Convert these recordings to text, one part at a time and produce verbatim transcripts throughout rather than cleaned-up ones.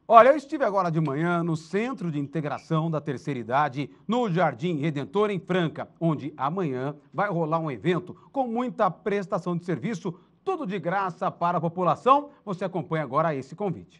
Olha, eu estive agora de manhã no Centro de Integração da Terceira Idade, no Jardim Redentor, em Franca, onde amanhã vai rolar um evento com muita prestação de serviço, tudo de graça para a população. Você acompanha agora esse convite.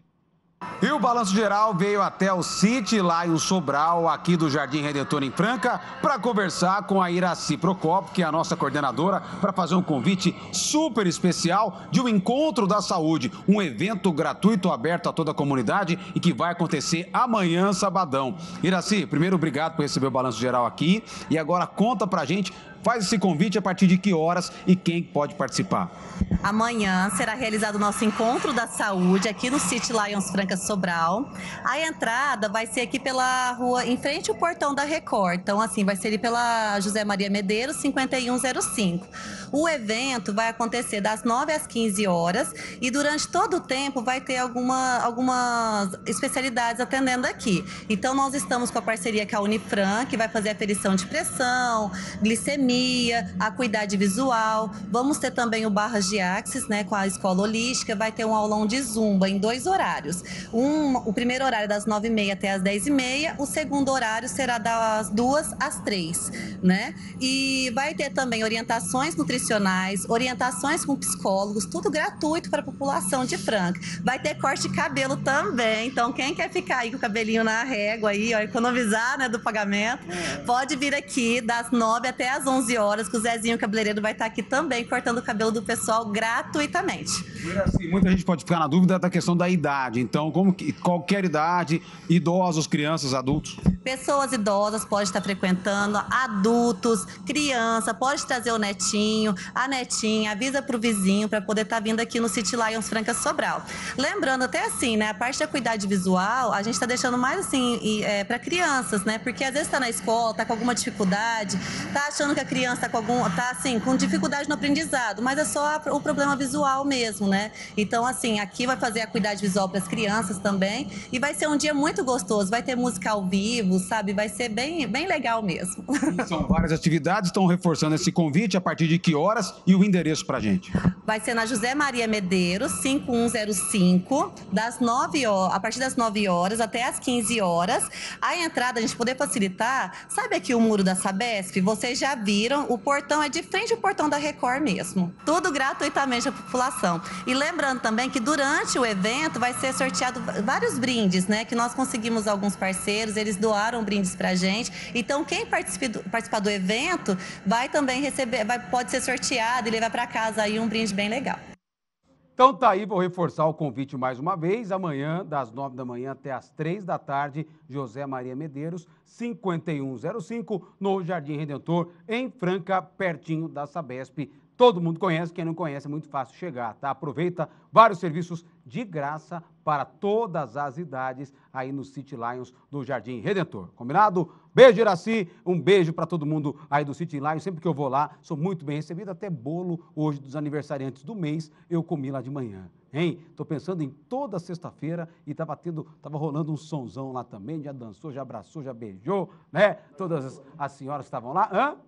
E o Balanço Geral veio até o City Lions Sobral, aqui do Jardim Redentor em Franca, para conversar com a Iraci Procopio, que é a nossa coordenadora, para fazer um convite super especial de um encontro da saúde, um evento gratuito aberto a toda a comunidade e que vai acontecer amanhã, sabadão. Iraci, primeiro, obrigado por receber o Balanço Geral aqui e agora conta pra gente, faz esse convite a partir de que horas e quem pode participar. Amanhã será realizado o nosso encontro da saúde aqui no City Lions Franca Sobral. A entrada vai ser aqui pela rua, em frente ao portão da Record. Então, assim, vai ser ali pela José Maria Medeiros, cinquenta e um zero cinco. O evento vai acontecer das nove às quinze horas e durante todo o tempo vai ter alguma, algumas especialidades atendendo aqui. Então, nós estamos com a parceria com a Unifran, que vai fazer aferição de pressão, glicemia, acuidade visual. Vamos ter também o Barras de Axis, né, com a escola holística. Vai ter um aulão de zumba em dois horários. Um, o primeiro horário é das nove e meia até as dez e meia, o segundo horário será das duas às três, né? E vai ter também orientações nutricionais, orientações com psicólogos, tudo gratuito para a população de Franca. Vai ter corte de cabelo também, então quem quer ficar aí com o cabelinho na régua aí, ó, economizar, né, do pagamento, pode vir aqui das nove até as onze horas, que o Zezinho cabeleireiro vai estar aqui também cortando o cabelo do pessoal gratuitamente. Assim, muita gente pode ficar na dúvida da questão da idade, então como que qualquer idade, idosos, crianças, adultos? Pessoas idosas podem estar frequentando, adultos, criança, pode trazer o netinho, a netinha, avisa para o vizinho para poder estar vindo aqui no City Lions Franca Sobral. Lembrando até assim, né, a parte da acuidade visual, a gente está deixando mais assim é, para crianças, né, porque às vezes está na escola, está com alguma dificuldade, está achando que a criança está com algum, tá assim, com dificuldade no aprendizado, mas é só o problema visual mesmo, né? Então assim, aqui vai fazer a acuidade visual para as crianças também e vai ser um dia muito gostoso, vai ter música ao vivo, sabe? Vai ser bem, bem legal mesmo. São várias atividades, estão reforçando esse convite, a partir de que horas e o endereço pra gente? Vai ser na José Maria Medeiros, cinquenta e um zero cinco, das nove horas, a partir das nove horas até as quinze horas. A entrada, a gente poder facilitar, sabe aqui o muro da Sabesp? Vocês já viram, o portão é de frente ao portão da Record mesmo. Tudo gratuitamente à população. E lembrando também que durante o evento vai ser sorteado vários brindes, né? Que nós conseguimos alguns parceiros, eles doaram brindes pra gente. Então, quem participa do, participar do evento vai também receber, vai, pode ser sorteado e levar para casa aí um brinde bem legal. Então tá aí, vou reforçar o convite mais uma vez, amanhã, das nove da manhã até as três da tarde, José Maria Medeiros, cinquenta e um zero cinco, no Jardim Redentor, em Franca, pertinho da Sabesp. Todo mundo conhece, quem não conhece é muito fácil chegar, tá? Aproveita vários serviços de graça para todas as idades aí no City Lions do Jardim Redentor. Combinado? Beijo, Iraci, um beijo para todo mundo aí do City Lions. Sempre que eu vou lá, sou muito bem recebido, até bolo hoje dos aniversariantes do mês eu comi lá de manhã. Hein? Tô pensando em toda sexta-feira e tava tendo, tava rolando um sonzão lá também, já dançou, já abraçou, já beijou, né? Todas as, as senhoras que estavam lá, hã?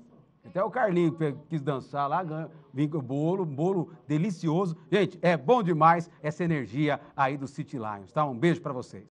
Até o Carlinho quis dançar lá, vim com o bolo, um bolo delicioso. Gente, é bom demais essa energia aí do City Lions, tá? Um beijo para vocês.